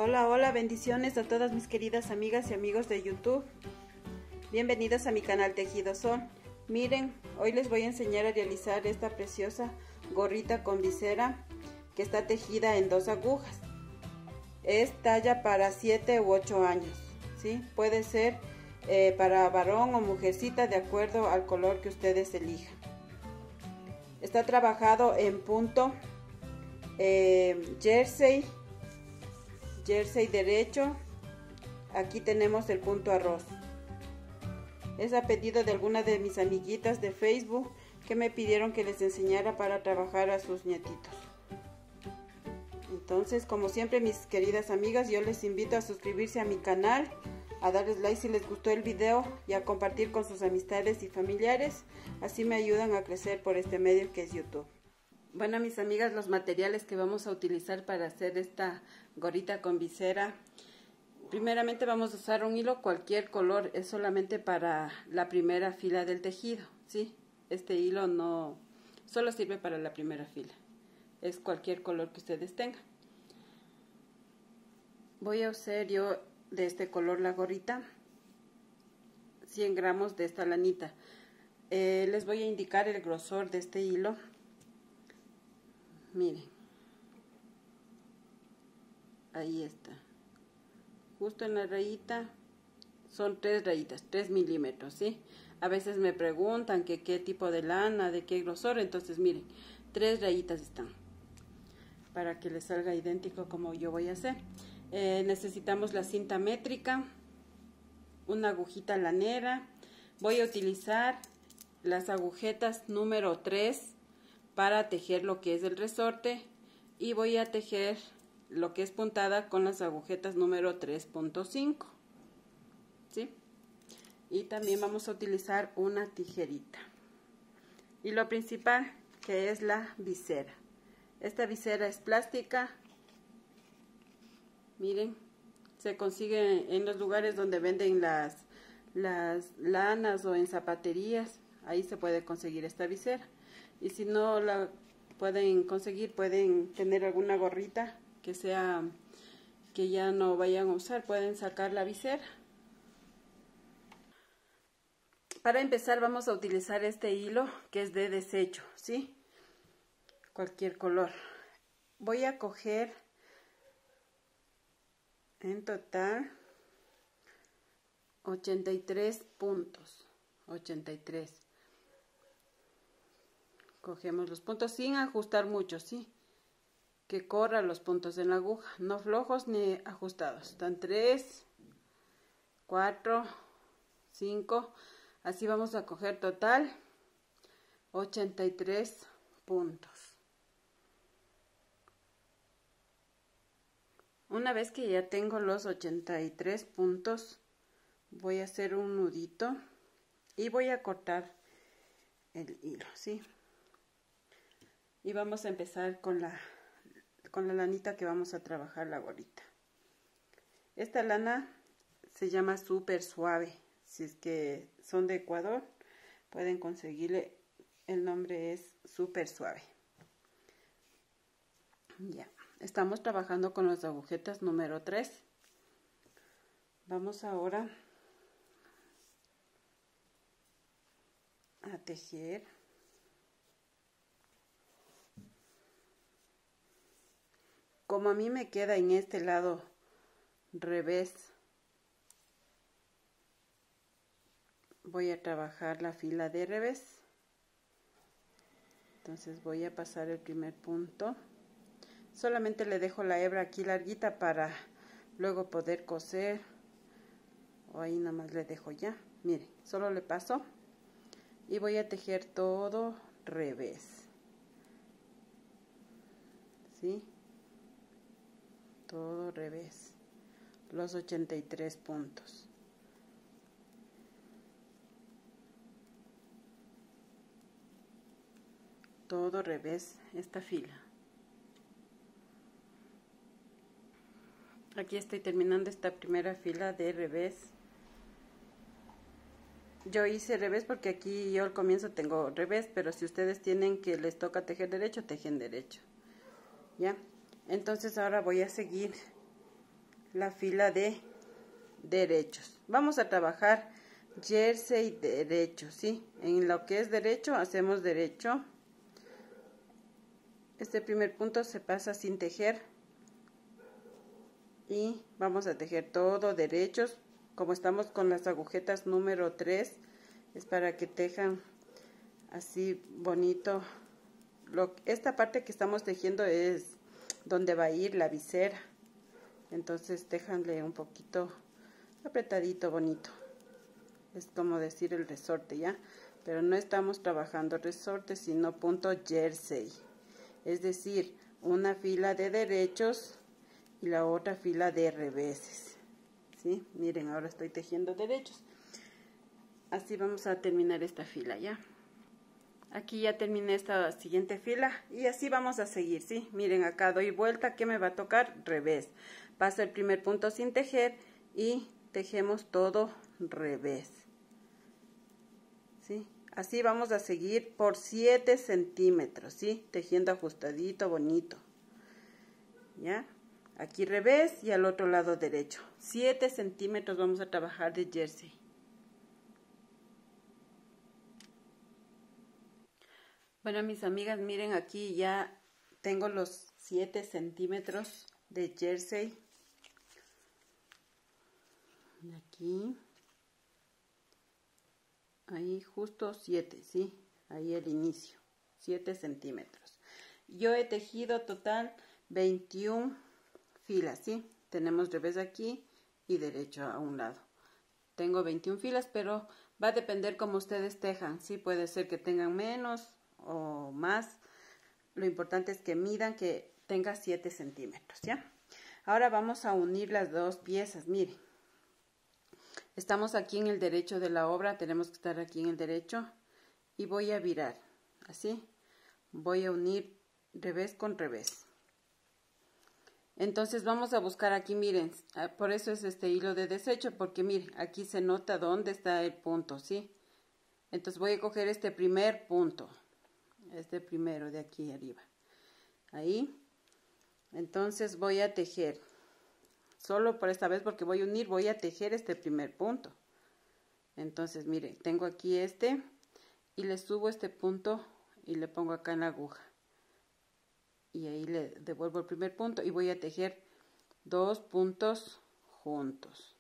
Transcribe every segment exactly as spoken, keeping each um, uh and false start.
Hola, hola, bendiciones a todas mis queridas amigas y amigos de YouTube. Bienvenidos a mi canal Tejido Sol. Miren, hoy les voy a enseñar a realizar esta preciosa gorrita con visera que está tejida en dos agujas. Es talla para siete u ocho años, ¿sí? Puede ser eh, para varón o mujercita de acuerdo al color que ustedes elijan. Está trabajado en punto eh, jersey, jersey derecho. Aquí tenemos el punto arroz. Es a pedido de alguna de mis amiguitas de Facebook que me pidieron que les enseñara para trabajar a sus nietitos. Entonces, como siempre, mis queridas amigas, yo les invito a suscribirse a mi canal, a darles like si les gustó el video y a compartir con sus amistades y familiares. Así me ayudan a crecer por este medio que es YouTube. Bueno, mis amigas, los materiales que vamos a utilizar para hacer esta gorrita con visera. Primeramente vamos a usar un hilo cualquier color, es solamente para la primera fila del tejido, ¿sí? Este hilo no, solo sirve para la primera fila, es cualquier color que ustedes tengan. Voy a usar yo de este color la gorrita, cien gramos de esta lanita. Eh, les voy a indicar el grosor de este hilo. Miren, ahí está. Justo en la rayita, son tres rayitas, tres milímetros, ¿sí? A veces me preguntan que qué tipo de lana, de qué grosor, entonces miren, tres rayitas están, para que les salga idéntico como yo voy a hacer. Eh, necesitamos la cinta métrica, una agujita lanera. Voy a utilizar las agujetas número tres para tejer lo que es el resorte, y voy a tejer lo que es puntada con las agujetas número tres punto cinco, ¿sí? Y también vamos a utilizar una tijerita. Y lo principal, que es la visera. Esta visera es plástica. Miren, se consigue en los lugares donde venden las, las lanas o en zapaterías. Ahí se puede conseguir esta visera. Y si no la pueden conseguir, pueden tener alguna gorrita que sea que ya no vayan a usar, pueden sacar la visera. Para empezar vamos a utilizar este hilo que es de desecho, ¿sí? Cualquier color. Voy a coger en total ochenta y tres puntos, ochenta y tres. Cogemos los puntos sin ajustar mucho, ¿sí? Que corra los puntos en la aguja, no flojos ni ajustados. Están tres, cuatro, cinco. Así vamos a coger total ochenta y tres puntos. Una vez que ya tengo los ochenta y tres puntos, voy a hacer un nudito y voy a cortar el hilo, ¿sí? Y vamos a empezar con la con la lanita que vamos a trabajar la gorrita. Esta lana se llama súper suave. Si es que son de Ecuador, pueden conseguirle, el nombre es súper suave. Ya, estamos trabajando con las agujetas número tres. Vamos ahora a tejer. Como a mí me queda en este lado revés, voy a trabajar la fila de revés. Entonces voy a pasar el primer punto. Solamente le dejo la hebra aquí larguita para luego poder coser. O ahí nada más le dejo ya. Miren, solo le paso. Y voy a tejer todo revés. ¿Sí? Todo revés, los ochenta y tres puntos. Todo revés esta fila. Aquí estoy terminando esta primera fila de revés. Yo hice revés porque aquí yo al comienzo tengo revés, pero si ustedes tienen que les toca tejer derecho, tejen derecho. ¿Ya? Entonces ahora voy a seguir la fila de derechos. Vamos a trabajar jersey derecho, ¿sí? En lo que es derecho hacemos derecho. Este primer punto se pasa sin tejer y vamos a tejer todo derechos. Como estamos con las agujetas número tres, es para que tejan así bonito. Lo, esta parte que estamos tejiendo es donde va a ir la visera. Entonces déjanle un poquito apretadito, bonito. Es como decir el resorte, ¿ya? Pero no estamos trabajando resorte, sino punto jersey. Es decir, una fila de derechos y la otra fila de reveses. ¿Sí? Miren, ahora estoy tejiendo derechos. Así vamos a terminar esta fila, ¿ya? Aquí ya terminé esta siguiente fila y así vamos a seguir, ¿sí? Miren, acá doy vuelta, ¿qué me va a tocar? Revés. Paso el primer punto sin tejer y tejemos todo revés, ¿sí? Así vamos a seguir por siete centímetros, ¿sí? Tejiendo ajustadito, bonito, ¿ya? Aquí revés y al otro lado derecho. siete centímetros vamos a trabajar de jersey. Bueno, mis amigas, miren, aquí ya tengo los siete centímetros de jersey. Aquí, ahí justo siete, ¿sí? Ahí el inicio, siete centímetros. Yo he tejido total veintiuna filas, ¿sí? Tenemos revés aquí y derecho a un lado. Tengo veintiuna filas, pero va a depender cómo ustedes tejan, ¿sí? Puede ser que tengan menos o más. Lo importante es que midan que tenga siete centímetros, ¿ya? Ahora vamos a unir las dos piezas, miren. Estamos aquí en el derecho de la obra, tenemos que estar aquí en el derecho y voy a virar, así. Voy a unir revés con revés. Entonces vamos a buscar aquí, miren, por eso es este hilo de desecho, porque miren, aquí se nota dónde está el punto, ¿sí? Entonces voy a coger este primer punto, este primero de aquí arriba, ahí. Entonces voy a tejer, solo por esta vez porque voy a unir, voy a tejer este primer punto. Entonces miren, tengo aquí este y le subo este punto y le pongo acá en la aguja. Y ahí le devuelvo el primer punto y voy a tejer dos puntos juntos.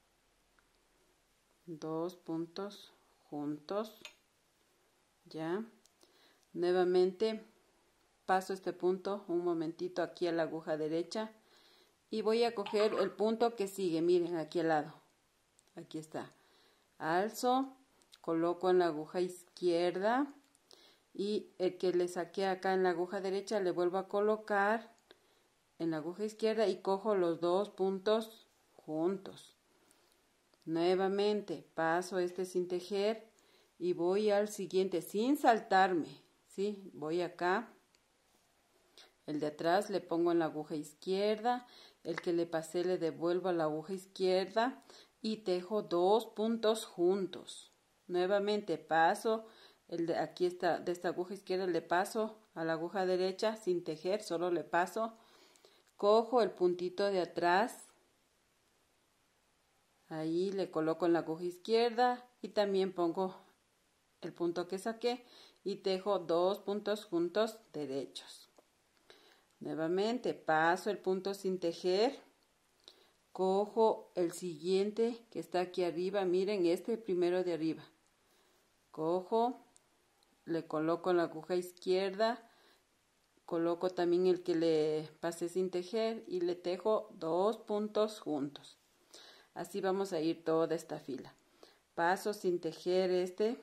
Dos puntos juntos. Ya. Nuevamente paso este punto un momentito aquí a la aguja derecha y voy a coger el punto que sigue. Miren aquí al lado. Aquí está. Alzo, coloco en la aguja izquierda. Y el que le saqué acá en la aguja derecha le vuelvo a colocar en la aguja izquierda y cojo los dos puntos juntos. Nuevamente paso este sin tejer y voy al siguiente sin saltarme, ¿sí? Voy acá, el de atrás le pongo en la aguja izquierda, el que le pasé le devuelvo a la aguja izquierda y tejo dos puntos juntos. Nuevamente paso el de aquí está, de esta aguja izquierda le paso a la aguja derecha sin tejer, solo le paso, cojo el puntito de atrás, ahí le coloco en la aguja izquierda y también pongo el punto que saqué y tejo dos puntos juntos derechos. Nuevamente paso el punto sin tejer, cojo el siguiente que está aquí arriba, miren este primero de arriba, cojo, le coloco en la aguja izquierda, coloco también el que le pasé sin tejer y le tejo dos puntos juntos. Así vamos a ir toda esta fila. Paso sin tejer este,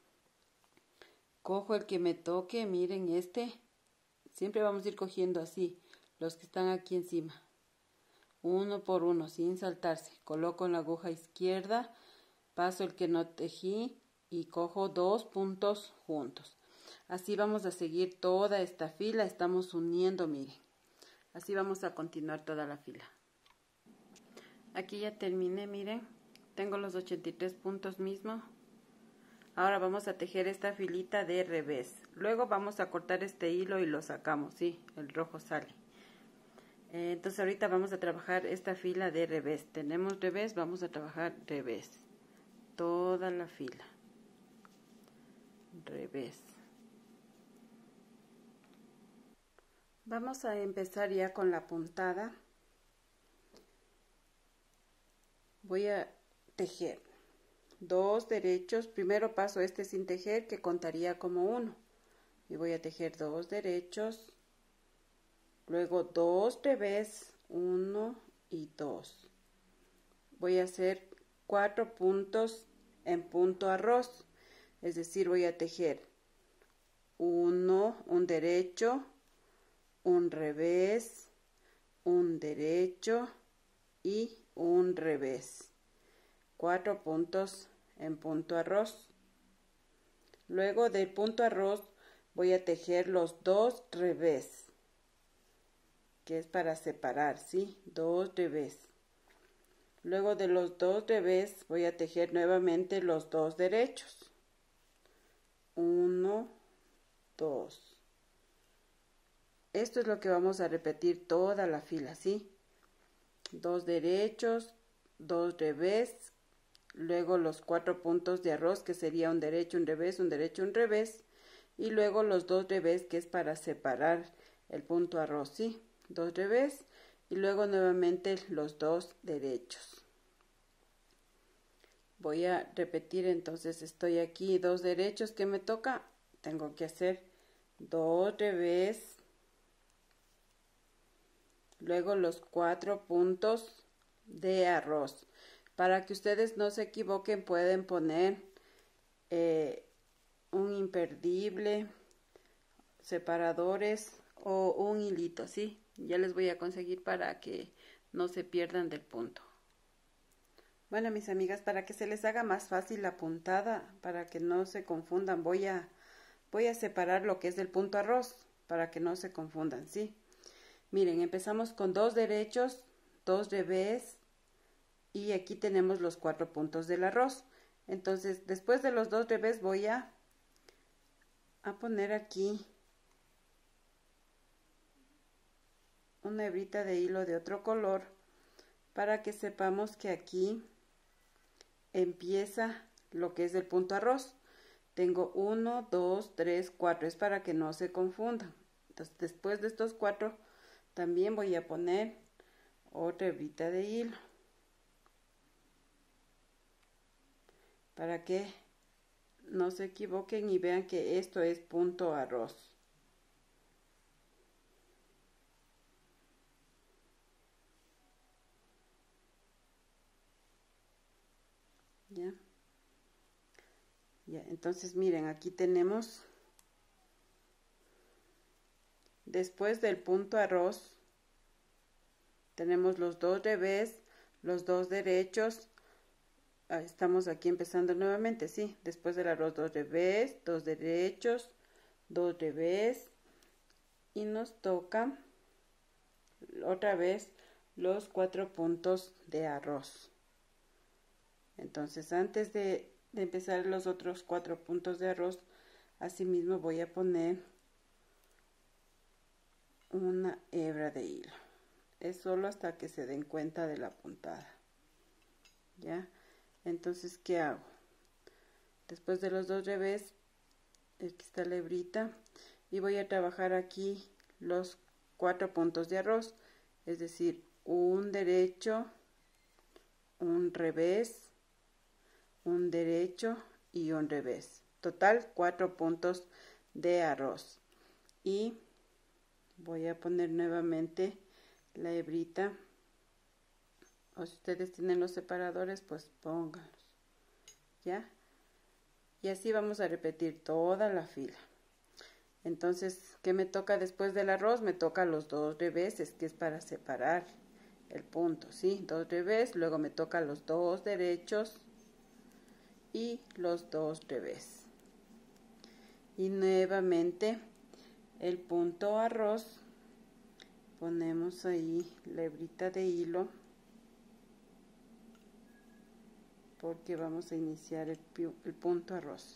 cojo el que me toque, miren este, siempre vamos a ir cogiendo así, los que están aquí encima, uno por uno, sin saltarse. Coloco en la aguja izquierda, paso el que no tejí, y cojo dos puntos juntos. Así vamos a seguir toda esta fila, estamos uniendo, miren. Así vamos a continuar toda la fila. Aquí ya terminé, miren. Tengo los ochenta y tres puntos mismo. Ahora vamos a tejer esta filita de revés. Luego vamos a cortar este hilo y lo sacamos, ¿sí? El rojo sale. Eh, entonces ahorita vamos a trabajar esta fila de revés. Tenemos revés, vamos a trabajar revés. Toda la fila. Revés. Vamos a empezar ya con la puntada. Voy a tejer dos derechos. Primero paso este sin tejer, que contaría como uno. Y voy a tejer dos derechos. Luego dos revés, uno y dos. Voy a hacer cuatro puntos en punto arroz. Es decir, voy a tejer uno, un derecho, un revés, un derecho y un revés. Cuatro puntos en punto arroz. Luego del punto arroz voy a tejer los dos revés, que es para separar, ¿sí? Dos revés. Luego de los dos revés voy a tejer nuevamente los dos derechos. Uno, dos. Esto es lo que vamos a repetir toda la fila, ¿sí? Dos derechos, dos revés, luego los cuatro puntos de arroz, que sería un derecho, un revés, un derecho, un revés, y luego los dos revés, que es para separar el punto arroz, ¿sí? Dos revés, y luego nuevamente los dos derechos. Voy a repetir, entonces estoy aquí, dos derechos que me toca, tengo que hacer dos revés, luego los cuatro puntos de arroz. Para que ustedes no se equivoquen, pueden poner eh, un imperdible, separadores o un hilito, ¿sí? Ya les voy a conseguir para que no se pierdan del punto. Bueno, mis amigas, para que se les haga más fácil la puntada, para que no se confundan, voy a, voy a separar lo que es el punto arroz, para que no se confundan, ¿sí? Miren, empezamos con dos derechos, dos revés, y aquí tenemos los cuatro puntos del arroz. Entonces, después de los dos revés voy a, a poner aquí una hebrita de hilo de otro color, para que sepamos que aquí empieza lo que es el punto arroz. Tengo uno, dos, tres, cuatro, es para que no se confundan. Entonces, después de estos cuatro también voy a poner otra hebrita de hilo, para que no se equivoquen y vean que esto es punto arroz. ¿Ya? Ya, entonces miren, aquí tenemos, después del punto arroz, tenemos los dos revés, los dos derechos. Estamos aquí empezando nuevamente, sí, después del arroz, dos revés, dos derechos, dos revés, y nos toca otra vez los cuatro puntos de arroz. Entonces, antes de, de empezar los otros cuatro puntos de arroz, asimismo voy a poner una hebra de hilo. Es solo hasta que se den cuenta de la puntada. ¿Ya? Entonces, ¿qué hago? Después de los dos revés, aquí está la hebrita, y voy a trabajar aquí los cuatro puntos de arroz, es decir, un derecho, un revés, un derecho y un revés. Total, cuatro puntos de arroz. Y voy a poner nuevamente la hebrita, o si ustedes tienen los separadores, pues pónganlos, ¿ya? Y así vamos a repetir toda la fila. Entonces, ¿qué me toca después del arroz? Me toca los dos reveses, que es para separar el punto, ¿sí? Dos revés, luego me toca los dos derechos y los dos revés. Y nuevamente el punto arroz, ponemos ahí la hebrita de hilo, porque vamos a iniciar el, el punto arroz.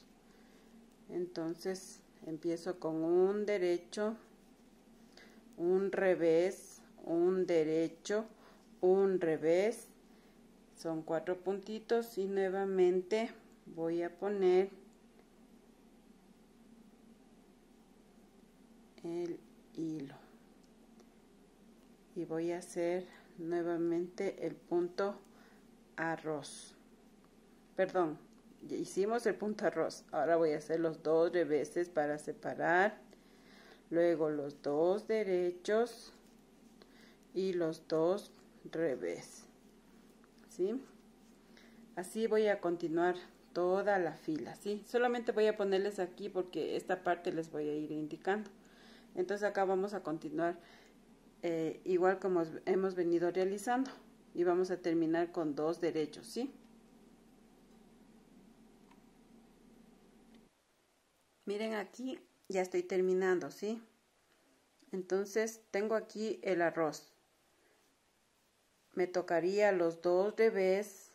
Entonces empiezo con un derecho, un revés, un derecho, un revés, son cuatro puntitos y nuevamente voy a poner el hilo y voy a hacer nuevamente el punto arroz, perdón, ya hicimos el punto arroz, ahora voy a hacer los dos reveses para separar, luego los dos derechos y los dos revés, ¿sí? Así voy a continuar toda la fila, ¿sí? Solamente voy a ponerles aquí porque esta parte les voy a ir indicando. Entonces acá vamos a continuar eh, igual como hemos venido realizando y vamos a terminar con dos derechos, ¿sí? Miren, aquí ya estoy terminando, ¿sí? Entonces tengo aquí el arroz. Me tocaría los dos revés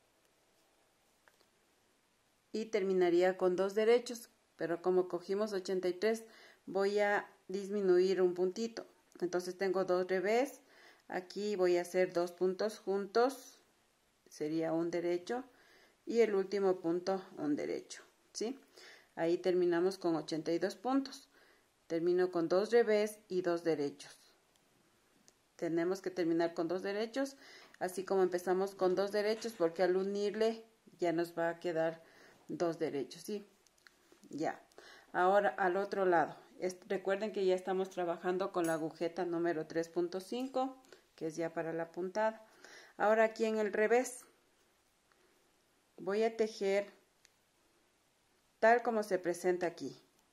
y terminaría con dos derechos, pero como cogimos ochenta y tres voy a disminuir un puntito. Entonces tengo dos revés, aquí voy a hacer dos puntos juntos, sería un derecho, y el último punto un derecho, ¿sí? Ahí terminamos con ochenta y dos puntos. Termino con dos revés y dos derechos. Tenemos que terminar con dos derechos, así como empezamos con dos derechos, porque al unirle ya nos va a quedar dos derechos, ¿sí? Ya. Ahora al otro lado. Es, recuerden que ya estamos trabajando con la agujeta número tres punto cinco, que es ya para la puntada. Ahora aquí en el revés voy a tejer tal como se presenta aquí.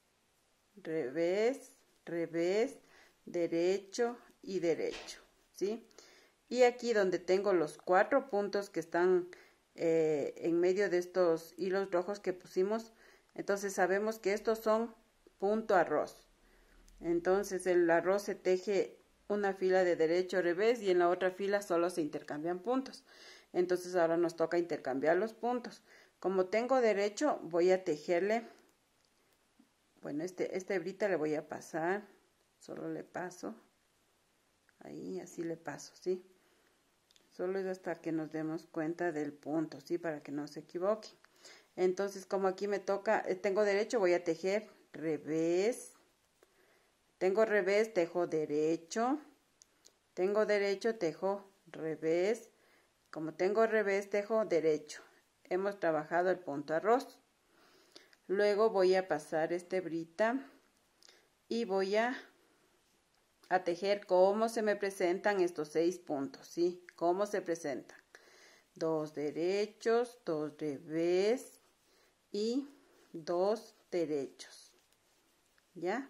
Revés, revés, derecho y derecho, ¿sí? Y aquí donde tengo los cuatro puntos que están eh, en medio de estos hilos rojos que pusimos, entonces sabemos que estos son punto arroz. Entonces el arroz se teje una fila de derecho, revés y en la otra fila solo se intercambian puntos. Entonces ahora nos toca intercambiar los puntos. Como tengo derecho, voy a tejerle, bueno, este, esta hebrita le voy a pasar, solo le paso, ahí así le paso, ¿sí? Solo es hasta que nos demos cuenta del punto, ¿sí? Para que no se equivoque. Entonces, como aquí me toca, tengo derecho, voy a tejer revés. Tengo revés, tejo derecho. Tengo derecho, tejo revés. Como tengo revés, tejo derecho. Hemos trabajado el punto arroz. Luego voy a pasar esta hebrita y voy a, a tejer cómo se me presentan estos seis puntos, ¿sí? Cómo se presentan. Dos derechos, dos revés y dos derechos, ¿ya?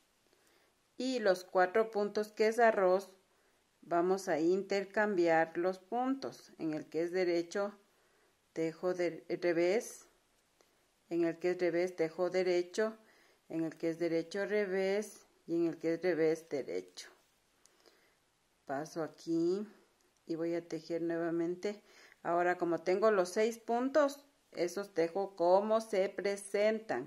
Y los cuatro puntos que es arroz, vamos a intercambiar los puntos. En el que es derecho, tejo de revés. En el que es revés, tejo derecho. En el que es derecho, revés. Y en el que es revés, derecho. Paso aquí y voy a tejer nuevamente. Ahora, como tengo los seis puntos, esos tejo como se presentan.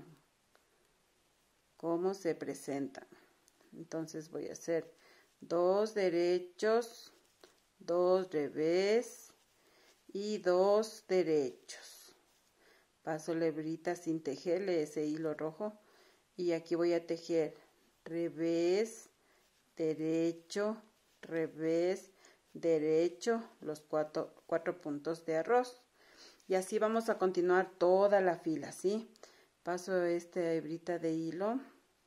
Cómo se presentan. Entonces voy a hacer dos derechos, dos revés y dos derechos. Paso la hebrita sin tejerle ese hilo rojo y aquí voy a tejer revés, derecho, revés, derecho, los cuatro, cuatro puntos de arroz. Y así vamos a continuar toda la fila, ¿sí? Paso esta hebrita de hilo.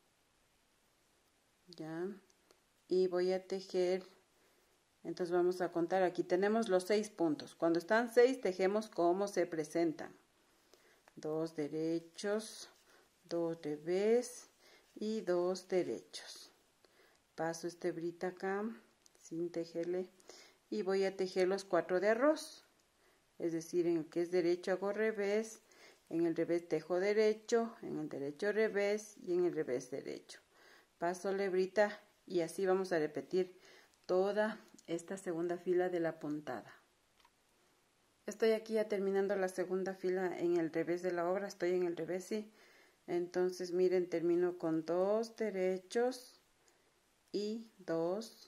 Ya. Y voy a tejer. Entonces vamos a contar. Aquí tenemos los seis puntos. Cuando están seis, tejemos como se presentan. Dos derechos, dos revés y dos derechos. Paso esta hebrita acá, sin tejerle. Y voy a tejer los cuatro de arroz. Es decir, en el que es derecho hago revés, en el revés tejo derecho, en el derecho revés y en el revés derecho. Paso la hebrita y así vamos a repetir toda esta segunda fila de la puntada. Estoy aquí ya terminando la segunda fila en el revés de la obra, estoy en el revés, sí. Entonces miren, termino con dos derechos y dos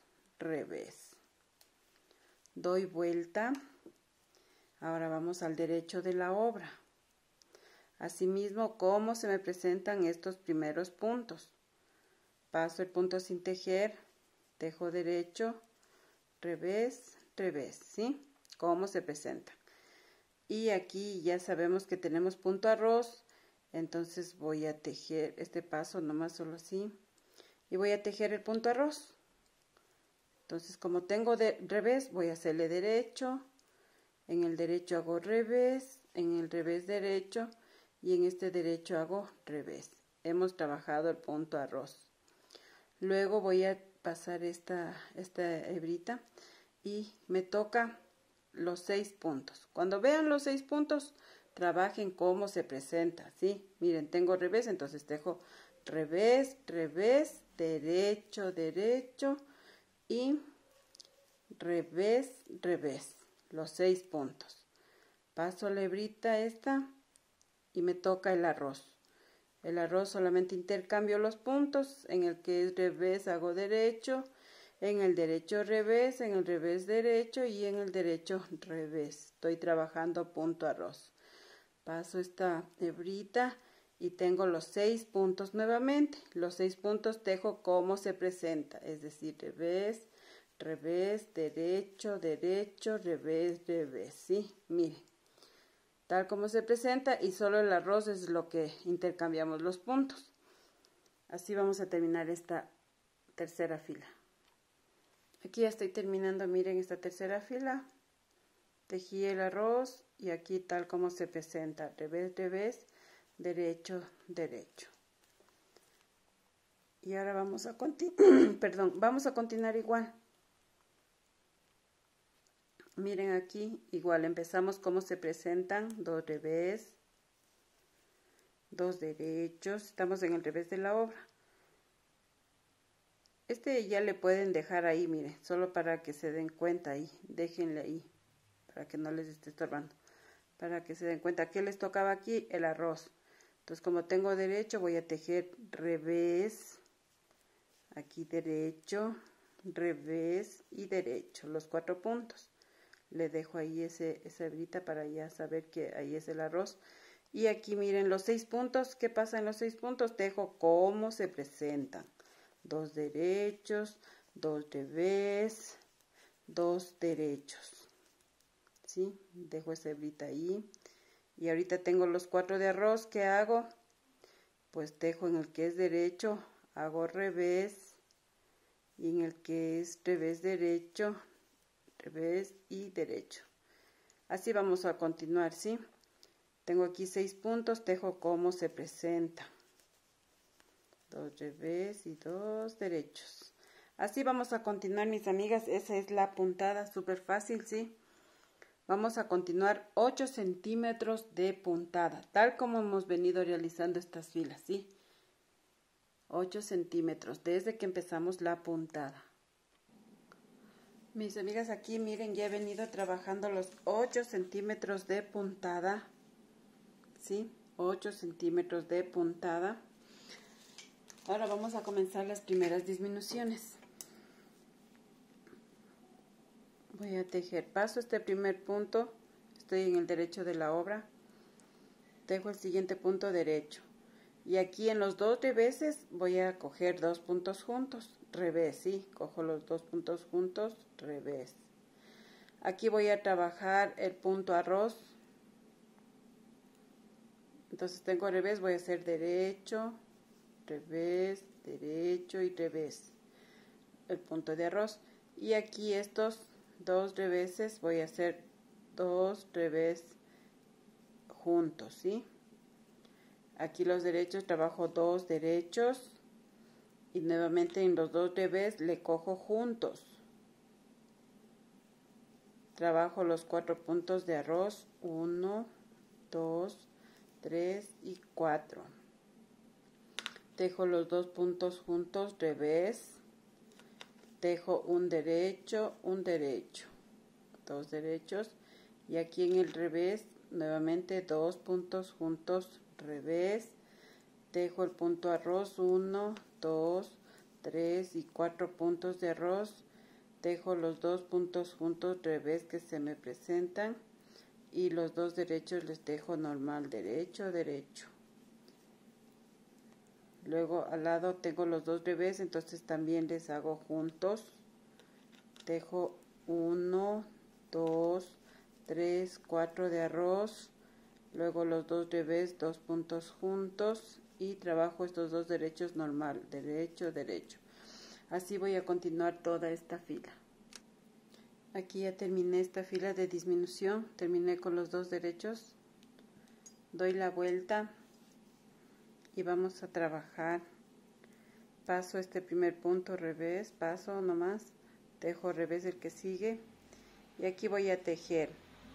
revés. Doy vuelta. Ahora vamos al derecho de la obra. Asimismo, ¿cómo se me presentan estos primeros puntos? Paso el punto sin tejer, tejo derecho, revés, revés, ¿sí? ¿Cómo se presenta? Y aquí ya sabemos que tenemos punto arroz, entonces voy a tejer este paso nomás solo así. Y voy a tejer el punto arroz. Entonces, como tengo de revés, voy a hacerle derecho. En el derecho hago revés, en el revés derecho y en este derecho hago revés. Hemos trabajado el punto arroz. Luego voy a pasar esta, esta hebrita y me toca los seis puntos. Cuando vean los seis puntos, trabajen cómo se presenta, ¿sí? Miren, tengo revés, entonces tejo revés, revés, derecho, derecho y revés, revés. Los seis puntos. Paso la hebrita esta y me toca el arroz. El arroz solamente intercambio los puntos. En el que es revés hago derecho, en el derecho revés, en el revés derecho y en el derecho revés. Estoy trabajando punto arroz. Paso esta hebrita y tengo los seis puntos nuevamente. Los seis puntos tejo como se presenta, es decir, revés, revés, derecho, derecho, revés, revés, ¿sí? Miren, tal como se presenta y solo el arroz es lo que intercambiamos los puntos. Así vamos a terminar esta tercera fila. Aquí ya estoy terminando, miren esta tercera fila. Tejí el arroz y aquí tal como se presenta, revés, revés, derecho, derecho. Y ahora vamos a continuar, perdón, vamos a continuar igual. Miren aquí, igual empezamos como se presentan, dos revés, dos derechos, estamos en el revés de la obra. Este ya le pueden dejar ahí, miren, solo para que se den cuenta ahí, déjenle ahí, para que no les esté estorbando, para que se den cuenta que les tocaba aquí el arroz. Entonces, como tengo derecho, voy a tejer revés, aquí derecho, revés y derecho, los cuatro puntos. Le dejo ahí ese, esa hebrita para ya saber que ahí es el arroz. Y aquí miren los seis puntos. ¿Qué pasa en los seis puntos? Dejo cómo se presentan. Dos derechos, dos revés, dos derechos. ¿Sí? Dejo esa hebrita ahí. Y ahorita tengo los cuatro de arroz. ¿Qué hago? Pues dejo en el que es derecho, hago revés. Y en el que es revés derecho, revés y derecho. Así vamos a continuar, ¿sí? Tengo aquí seis puntos, tejo cómo se presenta. Dos revés y dos derechos. Así vamos a continuar, mis amigas. Esa es la puntada, súper fácil, ¿sí? Vamos a continuar ocho centímetros de puntada, tal como hemos venido realizando estas filas, ¿sí? ocho centímetros, desde que empezamos la puntada. Mis amigas, aquí miren, ya he venido trabajando los ocho centímetros de puntada, ¿sí? ocho centímetros de puntada. Ahora vamos a comenzar las primeras disminuciones. Voy a tejer, paso este primer punto, estoy en el derecho de la obra, tejo el siguiente punto derecho. Y aquí en los dos reveses voy a coger dos puntos juntos, revés, sí, cojo los dos puntos juntos, revés. Aquí voy a trabajar el punto arroz. Entonces tengo revés, voy a hacer derecho, revés, derecho y revés. El punto de arroz. Y aquí estos dos reveses voy a hacer dos revés juntos, ¿sí? Aquí los derechos trabajo dos derechos y nuevamente en los dos revés le cojo juntos. Trabajo los cuatro puntos de arroz, uno, dos, tres y cuatro. Tejo los dos puntos juntos, revés. Tejo un derecho, un derecho, dos derechos y aquí en el revés nuevamente dos puntos juntos, revés, tejo el punto arroz, uno, dos, tres y cuatro puntos de arroz, tejo los dos puntos juntos revés que se me presentan y los dos derechos les tejo normal, derecho, derecho. Luego al lado tengo los dos revés, entonces también les hago juntos. Tejo uno, dos, tres, cuatro de arroz. Luego los dos revés, dos puntos juntos y trabajo estos dos derechos normal, derecho, derecho. Así voy a continuar toda esta fila. Aquí ya terminé esta fila de disminución, terminé con los dos derechos. Doy la vuelta y vamos a trabajar. Paso este primer punto revés, paso nomás, tejo revés el que sigue y aquí voy a tejer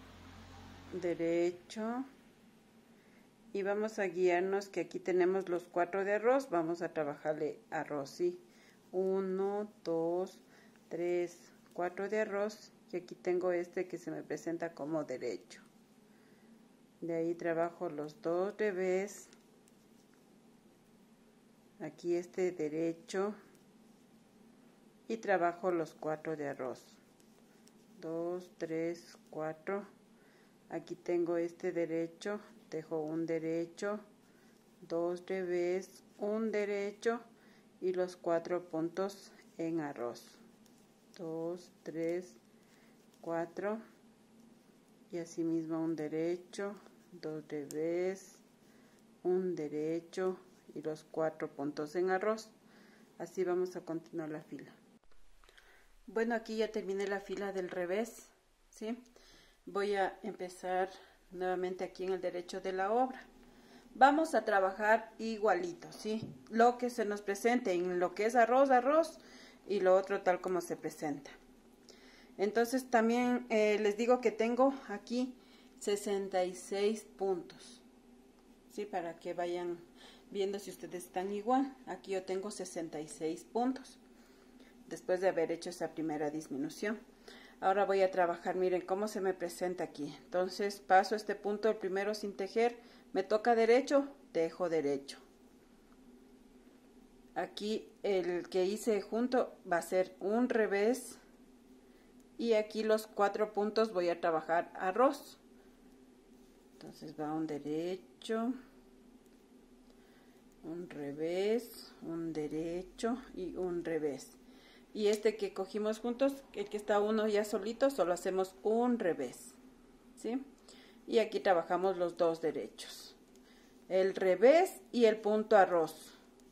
derecho y vamos a guiarnos que aquí tenemos los cuatro de arroz, vamos a trabajarle arroz, ¿sí? uno, dos, tres, cuatro de arroz y aquí tengo este que se me presenta como derecho. De ahí trabajo los dos revés, aquí este derecho y trabajo los cuatro de arroz. dos, tres, cuatro. Aquí tengo este derecho, tejo un derecho, dos revés, un derecho y los cuatro puntos en arroz. dos, tres, cuatro y así mismo un derecho, dos revés, un derecho y los cuatro puntos en arroz. Así vamos a continuar la fila. Bueno, aquí ya terminé la fila del revés, ¿sí? Voy a empezar nuevamente aquí en el derecho de la obra. Vamos a trabajar igualito, ¿sí? Lo que se nos presente, en lo que es arroz, arroz y lo otro tal como se presenta. Entonces también eh, les digo que tengo aquí sesenta y seis puntos, ¿sí? Para que vayan viendo si ustedes están igual. Aquí yo tengo sesenta y seis puntos después de haber hecho esa primera disminución. Ahora voy a trabajar, miren cómo se me presenta aquí. Entonces paso este punto, el primero sin tejer, me toca derecho, tejo derecho. Aquí el que hice junto va a ser un revés y aquí los cuatro puntos voy a trabajar arroz. Entonces va un derecho, un revés, un derecho y un revés. Y este que cogimos juntos, el que está uno ya solito, solo hacemos un revés, ¿sí? Y aquí trabajamos los dos derechos. El revés y el punto arroz.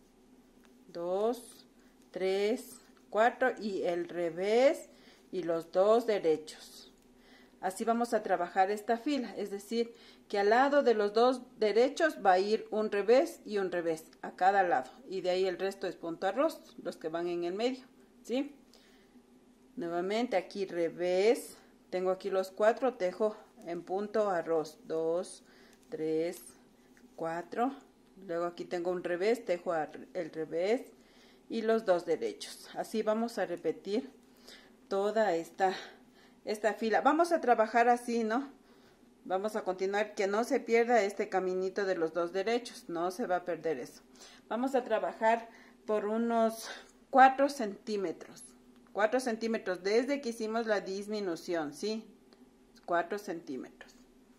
Dos, tres, cuatro y el revés y los dos derechos. Así vamos a trabajar esta fila, es decir, que al lado de los dos derechos va a ir un revés y un revés a cada lado. Y de ahí el resto es punto arroz, los que van en el medio. ¿Sí? Nuevamente aquí revés, tengo aquí los cuatro, tejo en punto arroz, dos, tres, cuatro, luego aquí tengo un revés, tejo el revés y los dos derechos. Así vamos a repetir toda esta, esta fila. Vamos a trabajar así, ¿no? Vamos a continuar, que no se pierda este caminito de los dos derechos, no se va a perder eso. Vamos a trabajar por unos cuatro centímetros, cuatro centímetros desde que hicimos la disminución, ¿sí? cuatro centímetros.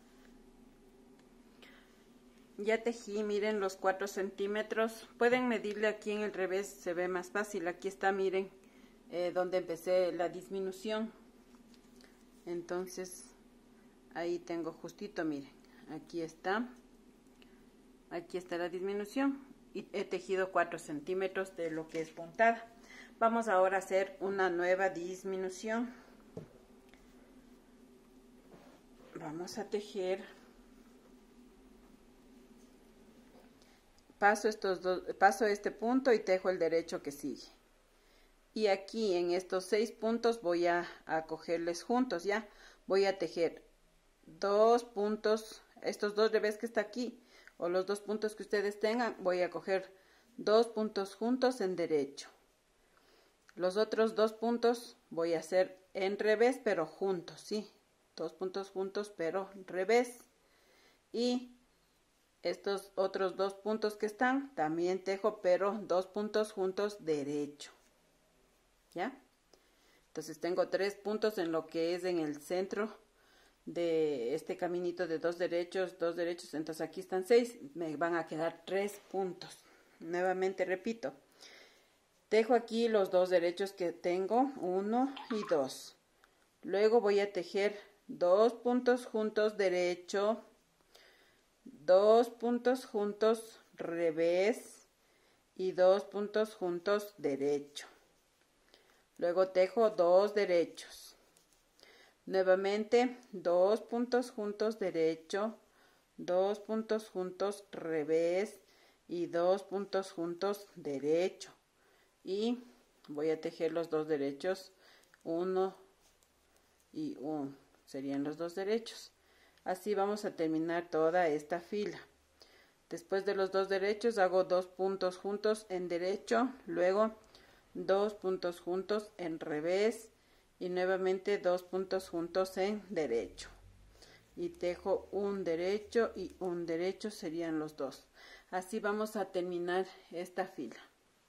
Ya tejí, miren los cuatro centímetros. Pueden medirle aquí en el revés, se ve más fácil. Aquí está, miren, eh, donde empecé la disminución. Entonces, ahí tengo justito, miren, aquí está. Aquí está la disminución. Y he tejido cuatro centímetros de lo que es puntada. Vamos ahora a hacer una nueva disminución. Vamos a tejer. Paso estos dos, paso este punto y tejo el derecho que sigue. Y aquí en estos seis puntos voy a, a cogerles juntos, ya. Voy a tejer dos puntos, estos dos revés que está aquí, o los dos puntos que ustedes tengan, voy a coger dos puntos juntos en derecho. Los otros dos puntos voy a hacer en revés, pero juntos, ¿sí? Dos puntos juntos, pero revés. Y estos otros dos puntos que están, también tejo, pero dos puntos juntos derecho. ¿Ya? Entonces tengo tres puntos en lo que es en el centro de este caminito de dos derechos, dos derechos. Entonces aquí están seis, me van a quedar tres puntos. Nuevamente repito, tejo aquí los dos derechos que tengo, uno y dos. Luego voy a tejer dos puntos juntos derecho, dos puntos juntos revés y dos puntos juntos derecho. Luego tejo dos derechos. Nuevamente dos puntos juntos derecho, dos puntos juntos revés y dos puntos juntos derecho. Y voy a tejer los dos derechos, uno y uno, serían los dos derechos. Así vamos a terminar toda esta fila. Después de los dos derechos hago dos puntos juntos en derecho, luego dos puntos juntos en revés y nuevamente dos puntos juntos en derecho. Y tejo un derecho y un derecho, serían los dos. Así vamos a terminar esta fila.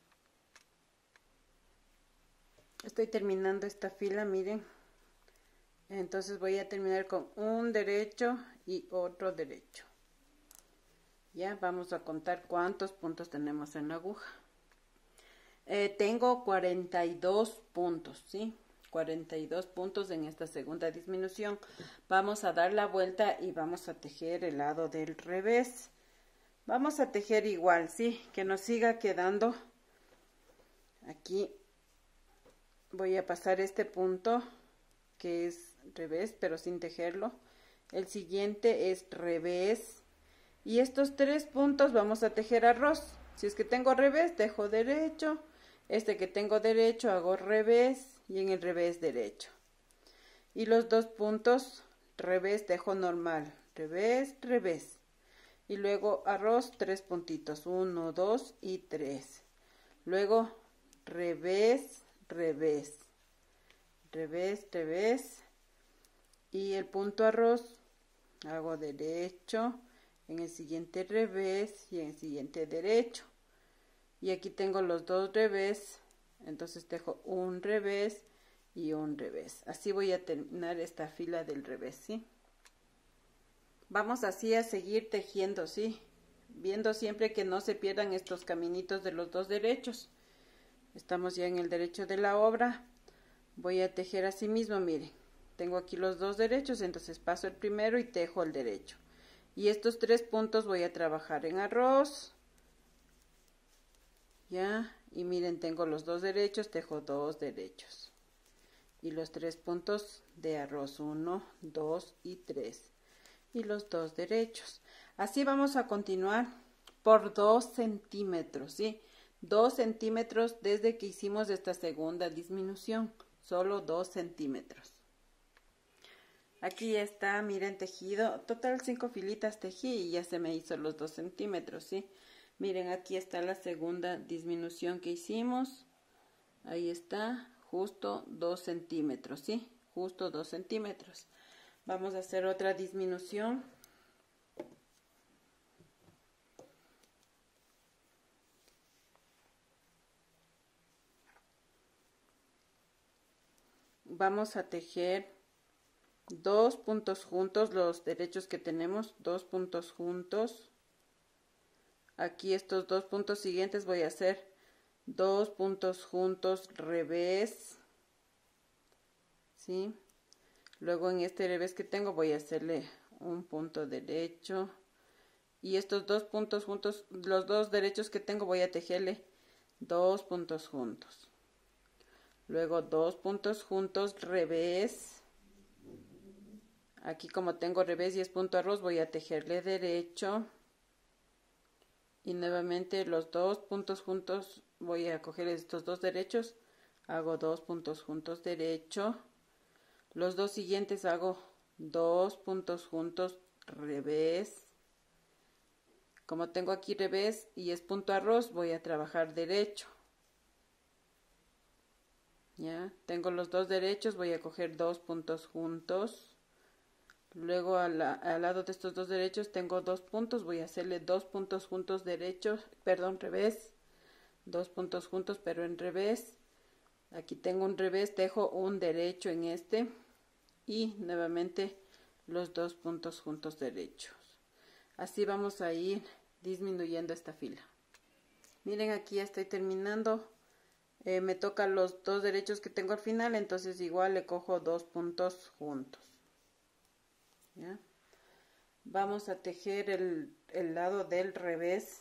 Estoy terminando esta fila, miren. Entonces voy a terminar con un derecho y otro derecho. Ya vamos a contar cuántos puntos tenemos en la aguja. Eh, tengo cuarenta y dos puntos, ¿sí? cuarenta y dos puntos en esta segunda disminución. Vamos a dar la vuelta y vamos a tejer el lado del revés. Vamos a tejer igual, ¿sí? Que nos siga quedando. Aquí voy a pasar este punto que es revés, pero sin tejerlo. El siguiente es revés. Y estos tres puntos vamos a tejer arroz. Si es que tengo revés, tejo derecho. Este que tengo derecho, hago revés. Y en el revés, derecho. Y los dos puntos, revés, tejo normal. Revés, revés. Y luego arroz, tres puntitos. Uno, dos y tres. Luego, revés, revés. Revés, revés. Y el punto arroz, hago derecho. En el siguiente revés y en el siguiente derecho. Y aquí tengo los dos revés, entonces tejo un revés y un revés. Así voy a terminar esta fila del revés, ¿sí? Vamos así a seguir tejiendo, ¿sí? Viendo siempre que no se pierdan estos caminitos de los dos derechos. Estamos ya en el derecho de la obra. Voy a tejer así mismo, miren. Tengo aquí los dos derechos, entonces paso el primero y tejo el derecho. Y estos tres puntos voy a trabajar en arroz. Ya, y miren, tengo los dos derechos, tejo dos derechos. Y los tres puntos de arroz, uno, dos y tres. Y los dos derechos. Así vamos a continuar por dos centímetros, ¿sí? dos centímetros desde que hicimos esta segunda disminución. Solo dos centímetros. Aquí está, miren, tejido, total cinco filitas tejí y ya se me hizo los dos centímetros, ¿sí? Miren, aquí está la segunda disminución que hicimos. Ahí está, justo dos centímetros, ¿sí? Justo dos centímetros. Vamos a hacer otra disminución. Vamos a tejer dos puntos juntos, los derechos que tenemos, dos puntos juntos. Aquí estos dos puntos siguientes voy a hacer dos puntos juntos revés, ¿sí? Luego en este revés que tengo voy a hacerle un punto derecho. Y estos dos puntos juntos, los dos derechos que tengo voy a tejerle dos puntos juntos. Luego dos puntos juntos revés. Aquí como tengo revés y es punto arroz voy a tejerle derecho. Y nuevamente los dos puntos juntos voy a coger estos dos derechos. Hago dos puntos juntos derecho. Los dos siguientes hago dos puntos juntos revés. Como tengo aquí revés y es punto arroz, voy a trabajar derecho. Ya, tengo los dos derechos, voy a coger dos puntos juntos. Luego a la, al lado de estos dos derechos tengo dos puntos, voy a hacerle dos puntos juntos derechos, perdón, revés. Dos puntos juntos pero en revés. Aquí tengo un revés, dejo un derecho en este y nuevamente los dos puntos juntos derechos. Así vamos a ir disminuyendo esta fila. Miren, aquí ya estoy terminando. Eh, me toca los dos derechos que tengo al final, entonces igual le cojo dos puntos juntos. ¿Ya? Vamos a tejer el, el lado del revés.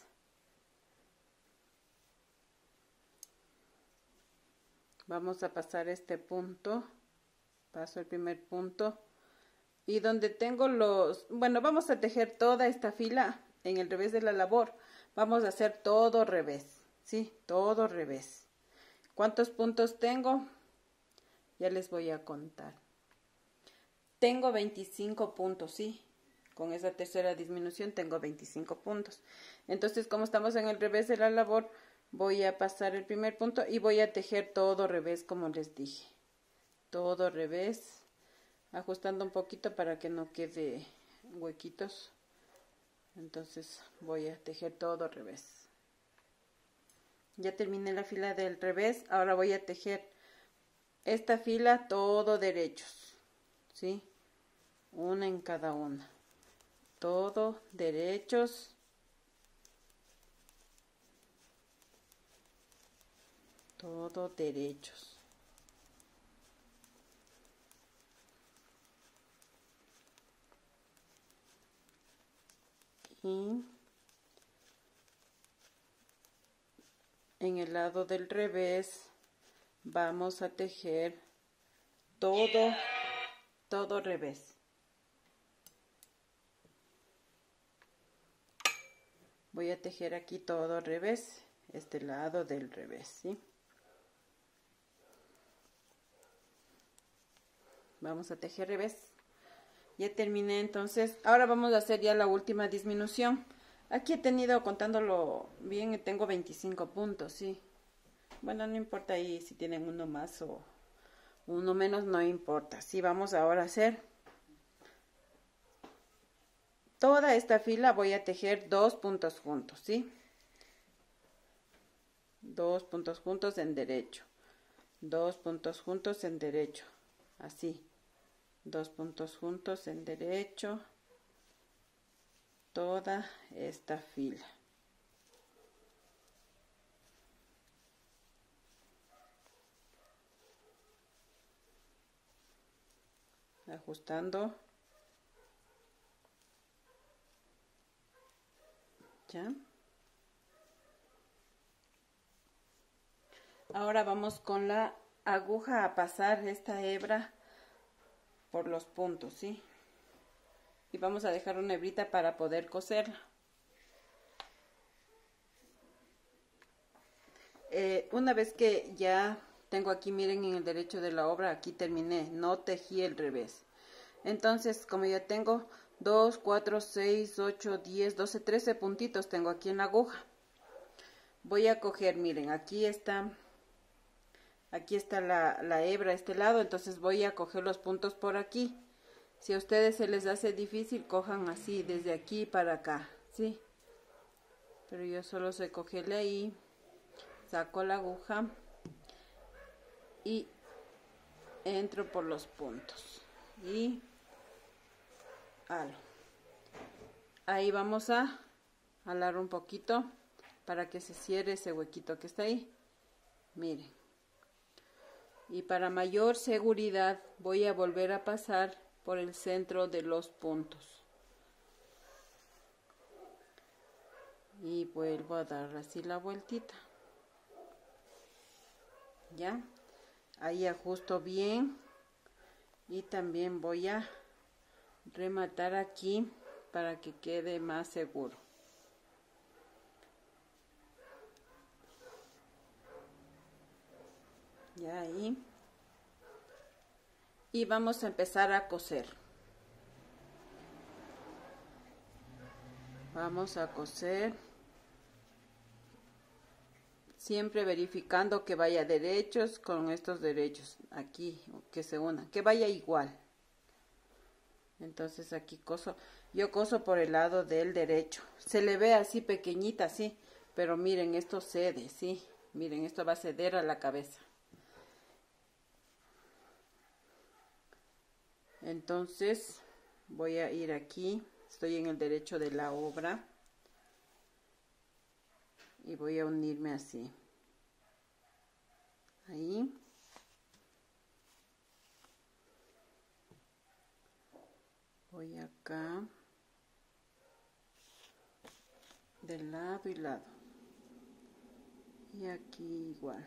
Vamos a pasar este punto, paso el primer punto, y donde tengo los, bueno, vamos a tejer toda esta fila en el revés de la labor. Vamos a hacer todo revés, ¿sí? Todo revés. ¿Cuántos puntos tengo? Ya les voy a contar. Tengo veinticinco puntos, ¿sí? Con esa tercera disminución tengo veinticinco puntos. Entonces, como estamos en el revés de la labor, voy a pasar el primer punto y voy a tejer todo revés, como les dije. Todo revés, ajustando un poquito para que no quede huequitos. Entonces voy a tejer todo revés. Ya terminé la fila del revés. Ahora voy a tejer esta fila todo derechos, ¿sí? Una en cada una. Todo derechos. Todo derechos. Y en el lado del revés vamos a tejer todo, todo revés. Voy a tejer aquí todo revés, este lado del revés, ¿sí? Vamos a tejer revés. Ya terminé, entonces ahora vamos a hacer ya la última disminución. Aquí he tenido, contándolo bien, tengo veinticinco puntos, sí. Bueno, no importa ahí si tienen uno más o uno menos, no importa. Sí, vamos ahora a hacer toda esta fila. Voy a tejer dos puntos juntos, ¿sí? Dos puntos juntos en derecho. Dos puntos juntos en derecho. Así. Dos puntos juntos en derecho. Toda esta fila. Ajustando. Ya. Ahora vamos con la aguja a pasar esta hebra por los puntos, ¿sí? Y vamos a dejar una hebrita para poder coserla. Eh, una vez que ya tengo aquí, miren, en el derecho de la obra, aquí terminé, no tejí el revés. Entonces, como ya tengo dos, cuatro, seis, ocho, diez, doce, trece puntitos tengo aquí en la aguja. Voy a coger, miren, aquí está, aquí está la, la hebra a este lado, entonces voy a coger los puntos por aquí. Si a ustedes se les hace difícil, cojan así, desde aquí para acá, ¿sí? Pero yo solo sé cogerle ahí, saco la aguja y entro por los puntos. Y halo. Ahí vamos a jalar un poquito para que se cierre ese huequito que está ahí. Miren. Y para mayor seguridad voy a volver a pasar por el centro de los puntos. Y vuelvo a dar así la vueltita. Ya. Ahí ajusto bien. Y también voy a rematar aquí para que quede más seguro. Ya ahí. Y vamos a empezar a coser. Vamos a coser. Siempre verificando que vaya derechos con estos derechos. Aquí, que se unan. Que vaya igual. Entonces aquí coso. Yo coso por el lado del derecho. Se le ve así pequeñita, así. Pero miren, esto cede, ¿sí? Miren, esto va a ceder a la cabeza. Entonces voy a ir aquí, estoy en el derecho de la obra y voy a unirme así, ahí, voy acá, de lado y lado, y aquí igual.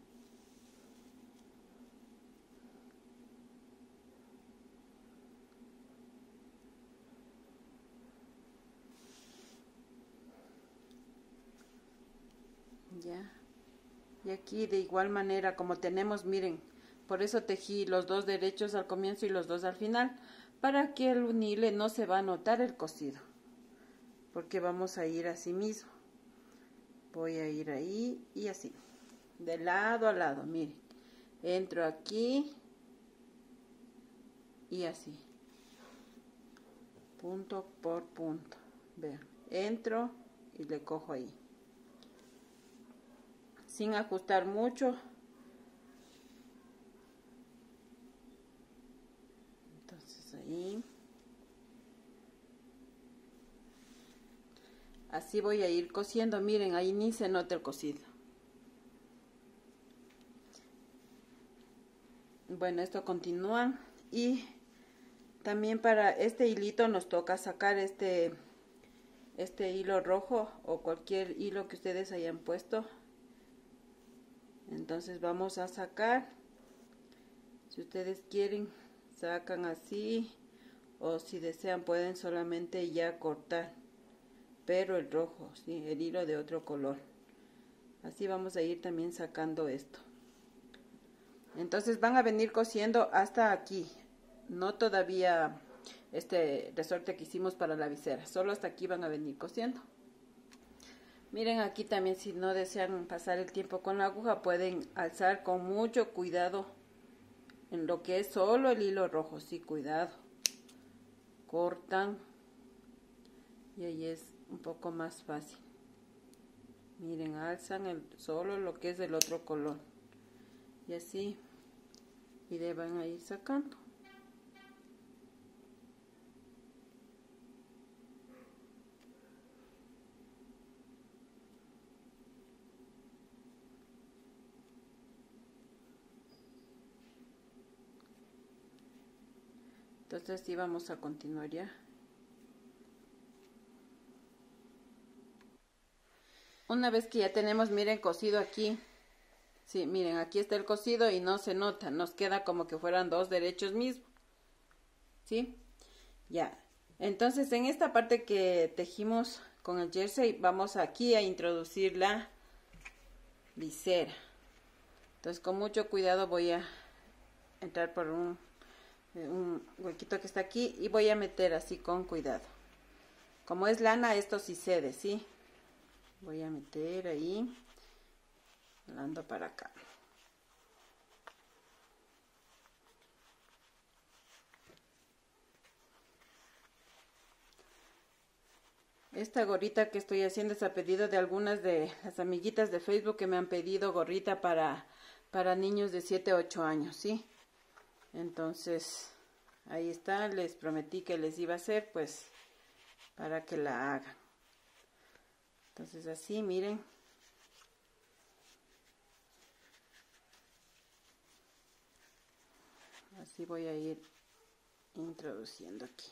Ya, y aquí de igual manera como tenemos, miren, por eso tejí los dos derechos al comienzo y los dos al final, para que el unile no se va a notar el cosido, porque vamos a ir así mismo. Voy a ir ahí y así, de lado a lado, miren, entro aquí y así, punto por punto, vean, entro y le cojo ahí, sin ajustar mucho. Entonces ahí, así voy a ir cosiendo, miren, ahí ni se nota el cosido. Bueno, esto continúa, y también para este hilito nos toca sacar este este hilo rojo o cualquier hilo que ustedes hayan puesto. Entonces vamos a sacar, si ustedes quieren sacan así, o si desean pueden solamente ya cortar, pero el rojo, ¿sí? El hilo de otro color. Así vamos a ir también sacando esto. Entonces van a venir cosiendo hasta aquí, no todavía este resorte que hicimos para la visera, solo hasta aquí van a venir cosiendo. Miren aquí también, si no desean pasar el tiempo con la aguja, pueden alzar con mucho cuidado en lo que es solo el hilo rojo, sí, cuidado. Cortan y ahí es un poco más fácil. Miren, alzan el, solo lo que es del otro color. Y así, y le van a ir sacando. Entonces así vamos a continuar ya. Una vez que ya tenemos, miren, cosido aquí. Sí, miren, aquí está el cosido y no se nota, nos queda como que fueran dos derechos mismos. ¿Sí? Ya. Entonces en esta parte que tejimos con el jersey, vamos aquí a introducir la visera. Entonces con mucho cuidado voy a entrar por un, un huequito que está aquí y voy a meter así con cuidado. Como es lana, esto sí cede, ¿sí? Voy a meter ahí, jalando para acá. Esta gorrita que estoy haciendo es a pedido de algunas de las amiguitas de Facebook que me han pedido gorrita para, para niños de siete a ocho años, ¿sí? Entonces, ahí está, les prometí que les iba a hacer, pues, para que la hagan. Entonces así, miren. Así voy a ir introduciendo aquí.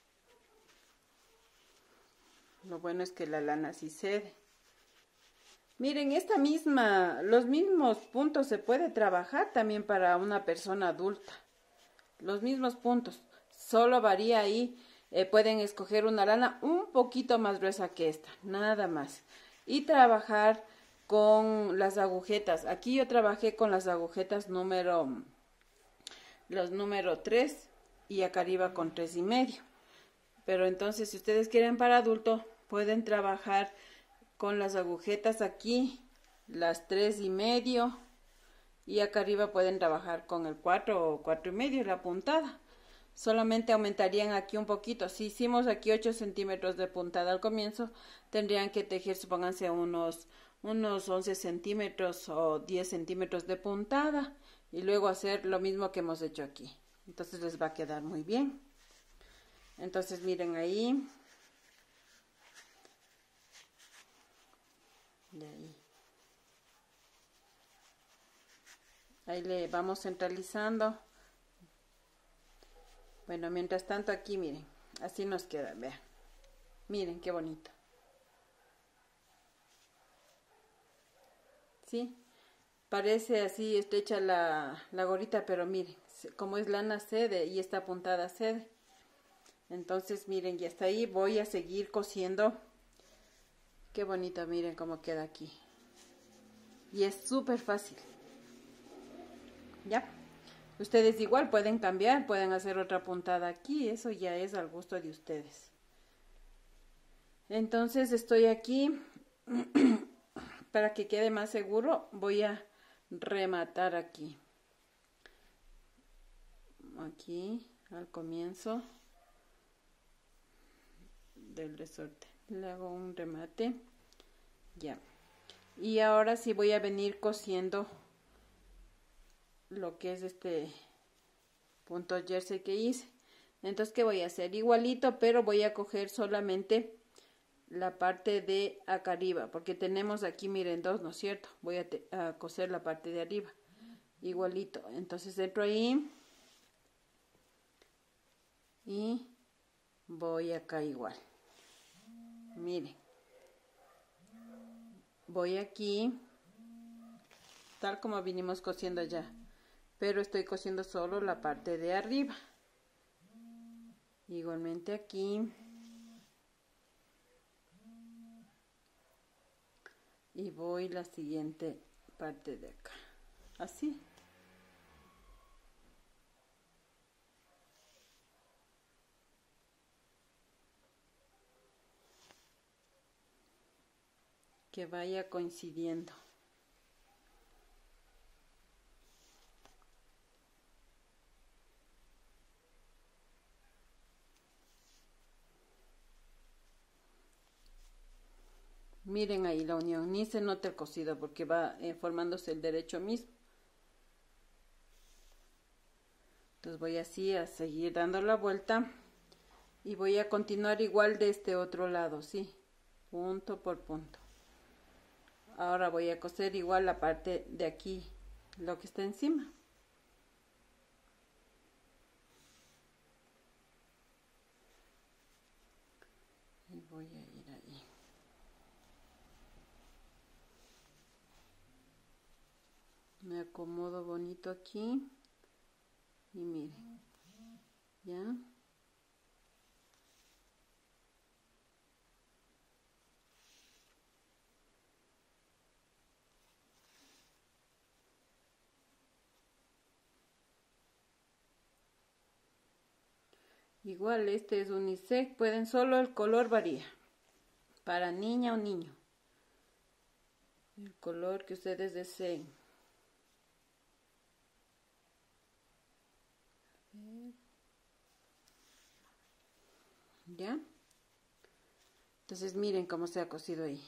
Lo bueno es que la lana sí cede. Miren, esta misma, los mismos puntos se puede trabajar también para una persona adulta. Los mismos puntos, solo varía ahí. Eh, pueden escoger una lana un poquito más gruesa que esta, nada más. Y trabajar con las agujetas. Aquí yo trabajé con las agujetas número, los número tres y acá arriba con tres y medio. Pero entonces si ustedes quieren para adulto, pueden trabajar con las agujetas aquí, las tres y medio. Y acá arriba pueden trabajar con el cuatro o cuatro y medio, la puntada. Solamente aumentarían aquí un poquito. Si hicimos aquí ocho centímetros de puntada al comienzo, tendrían que tejer, supónganse, unos, unos once centímetros o diez centímetros de puntada. Y luego hacer lo mismo que hemos hecho aquí. entonces les va a quedar muy bien. Entonces miren ahí, de ahí, ahí le vamos centralizando. Bueno, mientras tanto aquí miren, así nos queda, vean, miren qué bonito. ¿Sí? Parece así estrecha la, la gorrita, pero miren, como es lana cede y esta puntada cede. Entonces miren, ya está ahí, voy a seguir cosiendo. Qué bonito, miren cómo queda aquí. Y es súper fácil. ¿Ya? Ustedes igual pueden cambiar, pueden hacer otra puntada aquí, eso ya es al gusto de ustedes. Entonces estoy aquí, para que quede más seguro, voy a rematar aquí. Aquí, al comienzo del resorte. Le hago un remate. Ya. Y ahora sí voy a venir cosiendo lo que es este punto jersey que hice. Entonces, ¿qué voy a hacer? Igualito, pero voy a coger solamente la parte de acá arriba, porque tenemos aquí, miren, dos, ¿no es cierto? Voy a, a coser la parte de arriba. Igualito. Entonces, entro ahí. Y voy acá igual. Miren. Voy aquí. Tal como vinimos cosiendo allá. Pero estoy cosiendo solo la parte de arriba. Igualmente aquí. Y voy la siguiente parte de acá. Así. Que vaya coincidiendo. Miren ahí la unión, ni se nota el cosido porque va eh, formándose el derecho mismo. Entonces voy así a seguir dando la vuelta y voy a continuar igual de este otro lado, sí, punto por punto. Ahora voy a coser igual la parte de aquí, lo que está encima. Y voy a ir ahí. Me acomodo bonito aquí. Y miren. ¿Ya? Igual este es unisex, pueden solo el color varía. Para niña o niño. El color que ustedes deseen. ¿Ya? Entonces miren cómo se ha cosido ahí.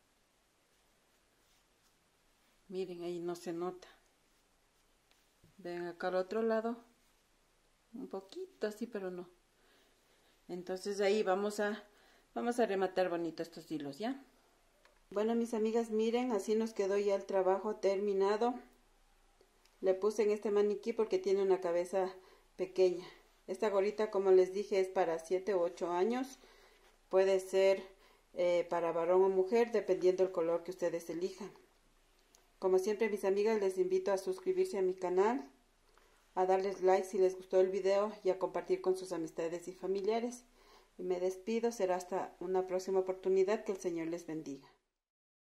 Miren, ahí no se nota. Ven acá al otro lado. Un poquito así, pero no. Entonces ahí vamos a, vamos a rematar bonito estos hilos, ¿ya? Bueno, mis amigas, miren, así nos quedó ya el trabajo terminado. Le puse en este maniquí porque tiene una cabeza pequeña. Esta gorrita, como les dije, es para siete u ocho años. Puede ser eh, para varón o mujer, dependiendo del color que ustedes elijan. Como siempre, mis amigas, les invito a suscribirse a mi canal, a darles like si les gustó el video y a compartir con sus amistades y familiares. Y me despido, será hasta una próxima oportunidad, que el Señor les bendiga.